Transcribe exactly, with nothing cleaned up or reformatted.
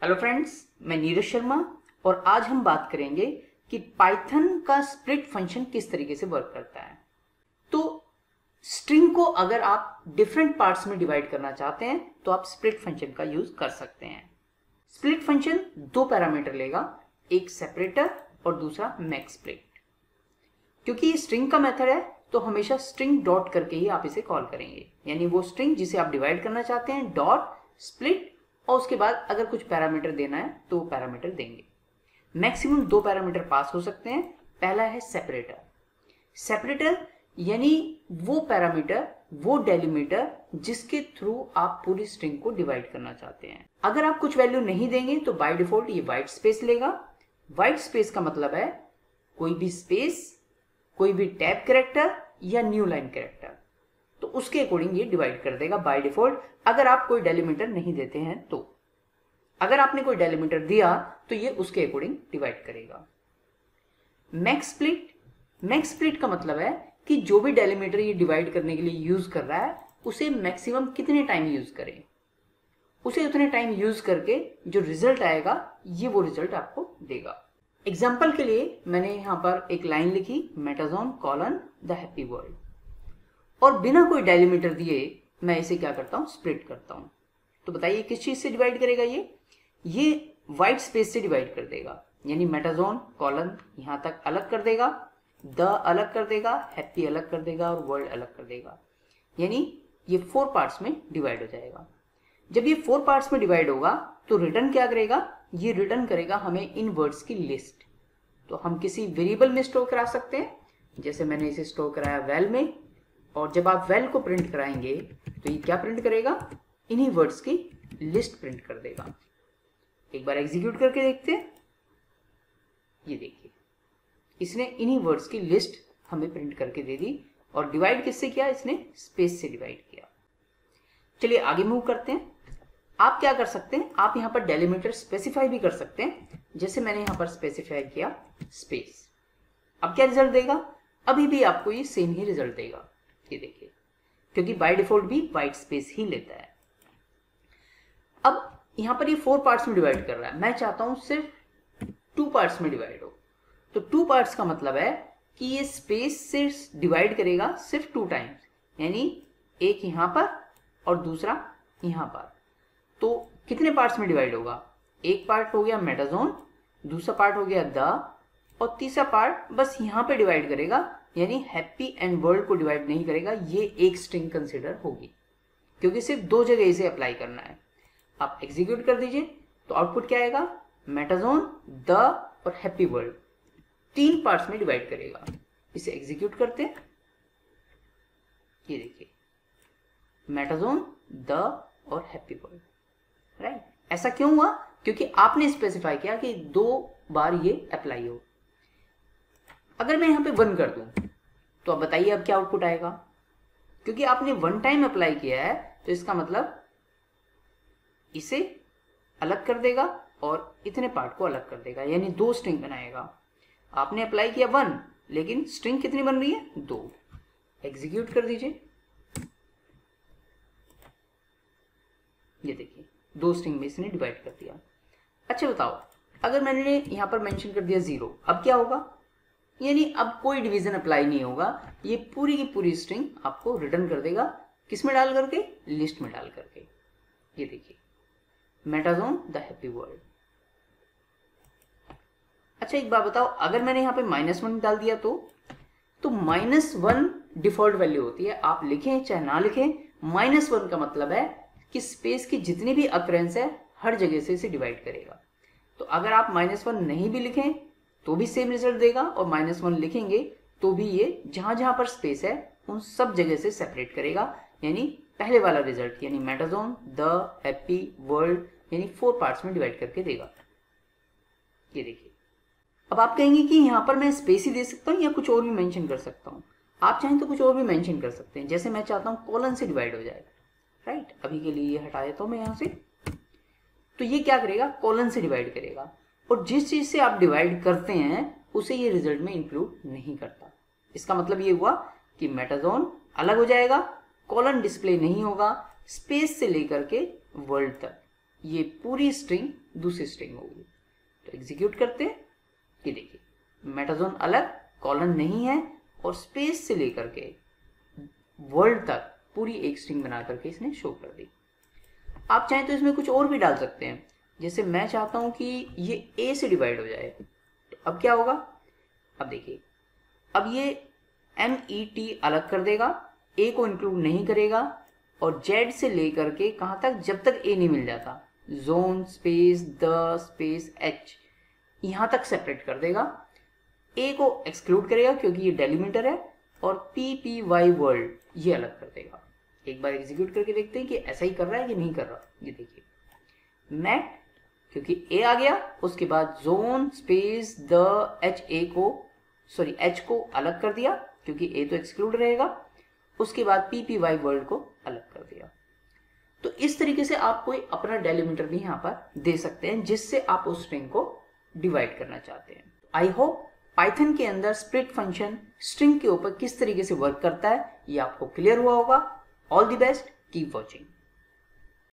Hello friends, मैं नीरज शर्मा और आज हम बात करेंगे कि पाइथन का स्प्लिट फंक्शन किस तरीके से वर्क करता है। तो स्ट्रिंग को अगर आप डिफरेंट पार्ट्स में डिवाइड करना चाहते हैं तो आप स्प्लिट फंक्शन का यूज कर सकते हैं। स्प्लिट फंक्शन दो पैरामीटर लेगा, एक सेपरेटर और दूसरा मैक्स स्प्लिट। क्योंकि ये स्ट्रिंग का मेथड है तो हमेशा स्ट्रिंग डॉट करके ही आप इसे कॉल करेंगे, यानी वो स्ट्रिंग जिसे आप डिवाइड करना चाहते हैं डॉट स्प्लिट, और उसके बाद अगर कुछ पैरामीटर देना है तो वो पैरामीटर देंगे। मैक्सिमम दो पैरामीटर पास हो सकते हैं। पहला है सेपरेटर। सेपरेटर यानी वो पैरामीटर, वो डेलिमीटर जिसके थ्रू आप पूरी स्ट्रिंग को डिवाइड करना चाहते हैं। अगर आप कुछ वैल्यू नहीं देंगे तो बाय डिफॉल्ट ये व्हाइट स्पेस लेगा। व्हाइट स्पेस का मतलब है कोई भी स्पेस, कोई भी टैब कैरेक्टर या न्यू लाइन कैरेक्टर, तो उसके अकॉर्डिंग ये डिवाइड कर देगा बाय डिफॉल्ट, अगर आप कोई डेलिमीटर नहीं देते हैं तो। अगर आपने कोई डेलिमीटर दिया तो ये उसके अकॉर्डिंग डिवाइड करेगा। मैक्स स्प्लिट, मैक्स स्प्लिट का मतलब है कि जो भी डेलिमीटर ये डिवाइड करने के लिए यूज कर रहा है उसे मैक्सिमम कितने टाइम यूज करें, उसे उतने टाइम यूज करके जो रिजल्ट आएगा ये वो रिजल्ट आपको देगा। एग्जाम्पल के लिए मैंने यहां पर एक लाइन लिखी, Metazone colon the happy world, और बिना कोई डेलिमीटर दिए मैं इसे क्या करता हूं, स्प्लिट करता हूं। तो बताइए किस चीज से डिवाइड करेगा ये ये व्हाइट स्पेस से डिवाइड कर देगा, यानी मेटाजोन कॉलन यहां तक अलग कर देगा, द अलग कर देगा, हैप्पी अलग कर देगा और वर्ल्ड अलग कर देगा, यानी ये फोर पार्ट्स में डिवाइड हो जाएगा। जब ये फोर पार्ट्स में डिवाइड होगा तो रिटर्न क्या करेगा, ये रिटर्न करेगा हमें इन वर्ड्स की लिस्ट। तो हम किसी वेरिएबल में स्टोर करा सकते हैं, जैसे मैंने इसे स्टोर कराया वेल में, और जब आप वेल को प्रिंट कराएंगे तो ये क्या प्रिंट करेगा, इन्हीं वर्ड्स की लिस्ट प्रिंट कर देगा। एक बार एग्जीक्यूट करके देखते हैं। ये देखिए, इसने इन्हीं वर्ड्स की लिस्ट हमें प्रिंट करके दे दी, और डिवाइड किससे किया, इसने स्पेस से डिवाइड किया। चलिए आगे मूव करते हैं। आप क्या कर सकते हैं, आप यहां पर डेलिमीटर स्पेसिफाई भी कर सकते हैं, जैसे मैंने यहां पर स्पेसिफाई किया स्पेस। अब क्या रिजल्ट देगा, अभी भी आपको ये सेम ही रिजल्ट देगा। ये देखिए, क्योंकि बाय डिफॉल्ट भी व्हाइट स्पेस ही लेता है। अब यहां पर ये फोर पार्ट्स में डिवाइड कर रहा है, मैं चाहता हूं सिर्फ टू पार्ट्स में डिवाइड हो। तो टू पार्ट्स का मतलब है कि ये स्पेस से डिवाइड करेगा सिर्फ टू टाइम्स, यानी एक यहां पर और दूसरा यहां पर। तो कितने पार्ट्स में डिवाइड होगा, एक पार्ट हो गया मेटाजोन, दूसरा पार्ट हो गया द, और तीसरा पार्ट बस यहां पे डिवाइड करेगा, यानी हैप्पी एंड वर्ल्ड को डिवाइड नहीं करेगा। ये एक स्ट्रिंग कंसिडर होगी, क्योंकि सिर्फ दो जगह इसे अप्लाई करना है। आप एग्जीक्यूट कर दीजिए तो आउटपुट क्या आएगा, मेटाजोन द और हैप्पी वर्ल्ड तीन पार्ट्स में डिवाइड करेगा। इसे एग्जीक्यूट करते हैं। ये देखिए, मेटाजोन द और हैप्पी वर्ल्ड, राइट। ऐसा क्यों हुआ, क्योंकि आपने स्पेसिफाई किया कि दो बार ये अप्लाई हो। अगर मैं यहां पे वन कर दूं तो अब बताइए अब क्या आउटपुट आएगा, क्योंकि आपने वन टाइम अप्लाई किया है तो इसका मतलब इसे अलग कर देगा और इतने पार्ट को अलग कर देगा, यानी दो स्ट्रिंग बनाएगा। आपने अप्लाई किया वन, लेकिन स्ट्रिंग कितनी बन रही है, दो। एग्जीक्यूट कर दीजिए। ये देखिए, दो स्ट्रिंग में इसने डिवाइड कर दिया। अच्छा बताओ, अगर मैंने यहां पर मेंशन कर दिया जीरो, अब क्या होगा, यानी अब कोई डिवीजन अप्लाई नहीं होगा, ये पूरी की पूरी स्ट्रिंग आपको रिटर्न कर देगा। किस में डाल करके, लिस्ट में डाल करके। ये देखिए, मेटाजोन द हैप्पी वर्ल्ड। अच्छा एक बात बताओ, अगर मैंने यहाँ पे माइनस वन डाल दिया तो तो माइनस वन डिफॉल्ट वैल्यू होती है, आप लिखें चाहे ना लिखें, माइनस वन का मतलब है कि स्पेस की जितनी भी अकरेंस है हर जगह से इसे डिवाइड करेगा। तो अगर आप माइनस वन नहीं भी लिखें तो भी सेम रिजल्ट देगा, और माइनस वन लिखेंगे तो भी ये जहां जहां पर स्पेस है उन सब जगह से सेपरेट करेगा, यानी पहले वाला रिजल्ट, यानी मेटाजोन द हैप्पी वर्ल्ड, यानी फोर पार्ट्स में डिवाइड करके देगा। ये देखिए, अब आप कहेंगे कि यहां पर मैं स्पेस ही दे सकता हूं या कुछ और भी मेंशन कर सकता हूं। आप चाहें तो कुछ और भी मेंशन कर सकते हैं, जैसे मैं चाहता हूं कॉलन से डिवाइड हो जाए, राइट। अभी के लिए ये हटा देता हूं मैं यहां से। तो ये क्या करेगा, कॉलन से डिवाइड करेगा, और जिस चीज से आप डिवाइड करते हैं उसे ये रिजल्ट में इंक्लूड नहीं करता। इसका मतलब ये हुआ कि मेटाजोन अलग हो जाएगा, कॉलन डिस्प्ले नहीं होगा, स्पेस से लेकर के वर्ल्ड तक ये पूरी स्ट्रिंग दूसरी स्ट्रिंग होगी। तो एग्जीक्यूट करते हैं, ये देखिए मेटाजोन अलग, कॉलन नहीं है, और स्पेस से लेकर के वर्ल्ड तक पूरी एक स्ट्रिंग बना करके इसने शो कर दी। आप चाहें तो इसमें कुछ और भी डाल सकते हैं, जैसे मैं चाहता हूं कि ये ए से डिवाइड हो जाए, तो अब क्या होगा, अब देखिए अब ये एम ई टी अलग कर देगा, ए को इंक्लूड नहीं करेगा, और जेड से लेकर के कहां तक, जब तक ए नहीं मिल जाता, zone space the space H, यहां तक सेपरेट कर देगा। ए को एक्सक्लूड करेगा क्योंकि ये डेलिमीटर है, और पी पी वाई वर्ल्ड ये अलग कर देगा। एक बार एग्जीक्यूट करके देखते हैं कि ऐसा ही कर रहा है कि नहीं कर रहा। ये देखिए नेट, क्योंकि ए आ गया, उसके बाद zone space the H A को सॉरी एच को अलग कर दिया क्योंकि ए तो एक्सक्लूड रहेगा, उसके बाद पी पी वाई वर्ल्ड को अलग कर दिया। तो इस तरीके से आप कोई अपना डेलिमीटर भी यहाँ पर दे सकते हैं जिससे आप उस स्ट्रिंग को डिवाइड करना चाहते हैं। आई होप पाइथन के अंदर स्प्लिट फंक्शन स्ट्रिंग के ऊपर किस तरीके से वर्क करता है ये आपको क्लियर हुआ होगा। All the best, keep watching.